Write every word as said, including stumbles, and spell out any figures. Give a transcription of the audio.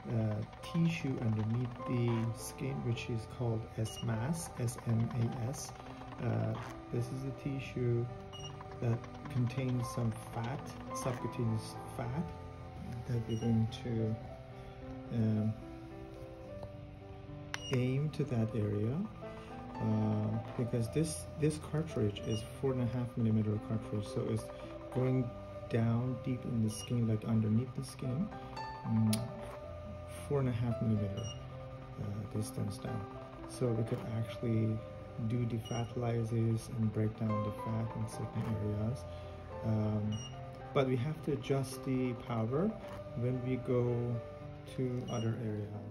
uh, tissue underneath the skin, which is called S M A S, S M A S. Uh, this is a tissue that contains some fat, subcutaneous fat, that we're going to um, aim to that area, uh, because this this cartridge is four and a half millimeter cartridge, so it's going down deep in the skin, like underneath the skin, um, four and a half millimeter uh, distance down. So we could actually do defat lysis and break down the fat in certain areas. Um, but we have to adjust the power when we go to other areas.